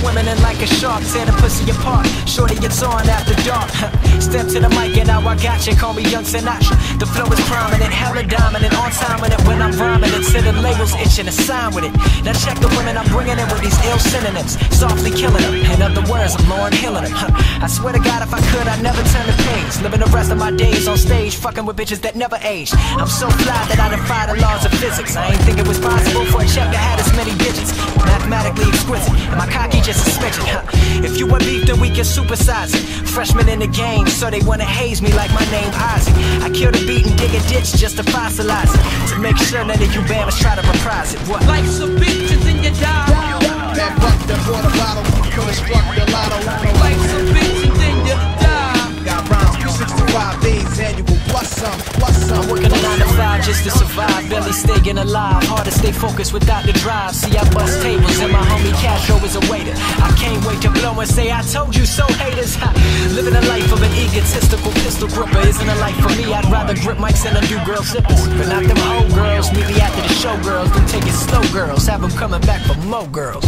swimming in like a shark, tear the pussy apart. Shorty, it's on after dark. Step to the mic and now I got you. Call me Young Sinatra. The flow is prominent, hella dominant. On time with it when I'm rhyming it. Sitting labels itching to sign with it. Now check the women I'm bringing in with these ill synonyms. Softly killing them. In other words, I'm Lauren Hilling them. I swear to God, if I could, I'd never turn the page. Living the rest of my days on stage, fucking with bitches that never age. I'm so fly that I defy the laws of physics. I ain't think it was possible for a check to have this many digits. Mathematically exquisite, and my cocky just a smidgen. If you want beef, then we can supersize it. Freshman in the game, so they wanna haze me like my name Isaac. I kill the beat and dig a ditch just to fossilize it. To make sure none of you bammers try to reprise it. What? Life's a bitch and then you die. That buck that bought a bottle, could've struck the lotto. Life's a bitch and then you die. Got rhymes, 365 days annual, plus some. I'm working a 9 to 5 just to survive, barely staying alive. Hard to stay focused without the drive. See, I bust tables and my homie Castro is a waiter. I can't wait to blow and say I told you so, haters. Living a life of an egotistical pistol gripper isn't a life for me. I'd rather grip mics and undo girl zippers. But not them hoe girls, meet me after the show girls. Then take it slow girls, have them coming back for more girls.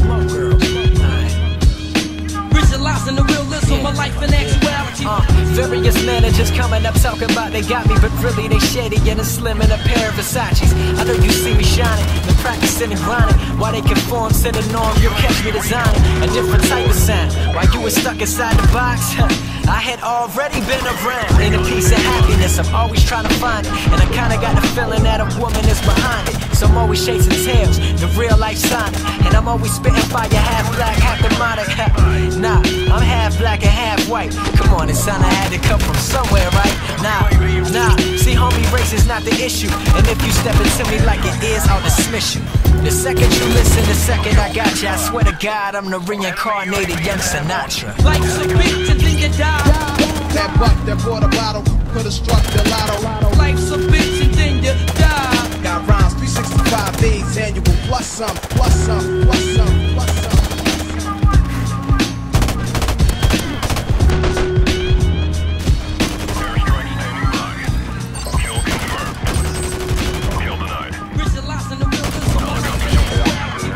Visualizing the realism of life and actuality. Various managers coming up talking about they got me, but really they shady and a slim in a pair of Versace's. I know you see me shining, been practicing and grinding. While they conform to the norm, you'll catch me designing a different type of sound. While you were stuck inside the box, I had already been around. In a piece of happiness, I'm always trying to find it. And I kinda got the feeling that a woman is behind it. So I'm always chasing tails, the real life sign. And I'm always spitting fire, half black, half demonic. Nah, I'm half black and half white. Come on, it sounded I had to come from somewhere, right? Nah, see homie, race is not the issue. And if you step into me like it is, I'll dismiss you. The second you listen, the second I got you. I swear to God, I'm the reincarnated Young Sinatra. Life's a bitch and then you die. That buck that bought a bottle, could've struck the lotto. Life's a bitch and then you die. Got rhymes, 365 days annual, plus some. Visualizing the realism of life and actuality.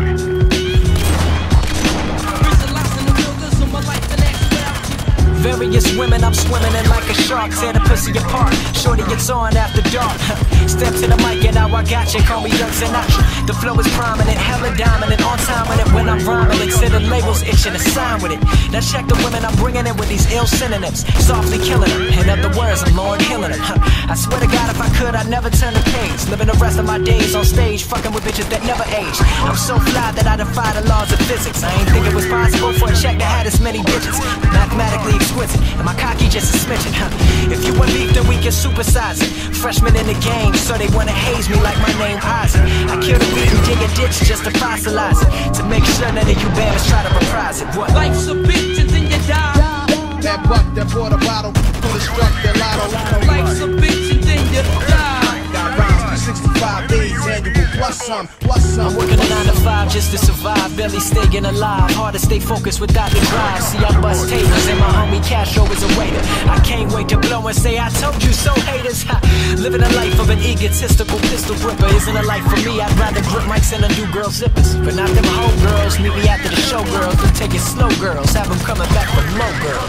Visualizing the realism of life and actuality. Various women I'm swimming in like a shark, tear the pussy apart. Shorty, it's on after dark. Step to the mic and now I got you. Call me Young Sinatra. The flow is prominent, hella dominant. On time with it when I'm rhyming it. Sitting labels itching to sign with it. Now check the women I'm bringing in with these ill synonyms. Softly killing them. In other words, I'm Lauren Hilling them. I swear to God, if I could, I'd never turn the page. Living the rest of my days on stage, fucking with bitches that never age. I'm so fly that I defy the laws of physics. I ain't think it was possible for a check to have this many digits. Mathematically exquisite, and my cocky just a smidgen. If you want beef, then we can supersize it. Freshman in the game, so they wanna haze me like my name Isaac. I kill the beat and dig a ditch just to fossilize it. To make sure none of you bammers try to reprise it. What? Life's a bitch and then you die. That buck that bought a bottle, could've struck the lotto. Life's a bitch and then you die. Got rhymes, 365 days annual, plus some. I'm working a 9 to 5 just to survive, barely staying alive. Hard to stay focused without the drive. See, I bust tables and my homie Castro is a waiter. I can't wait to blow and say I told you so, haters. Living a life of an egotistical pistol gripper isn't a life for me. I'd rather grip mics and undo girl zippers. But not them hoe girls, meet me after the show girls. Then take it slow girls, have them coming back for more girls.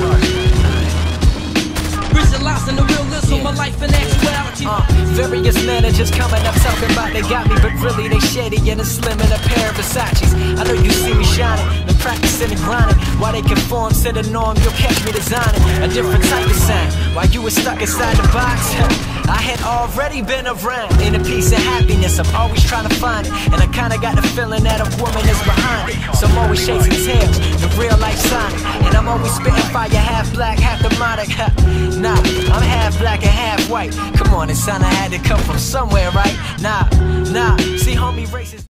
Visualizing the realism of life and actuality. Various managers coming up talking about they got me, but really they shady and a slim in a pair of Versace's. I know you see me shining, been practicing and grinding. While they conform to the norm, you'll catch me designing a different type of sound. While you were stuck inside the box, I had already been around. In a piece of happiness, I'm always trying to find it. And I kinda got the feeling that a woman is behind it. So I'm always chasing tails, the real life sign. And I'm always spitting fire, half black, half demonic. Nah, I'm half black and half white. Come on, it sounded I had to come from somewhere, right? Nah, see homie, racist.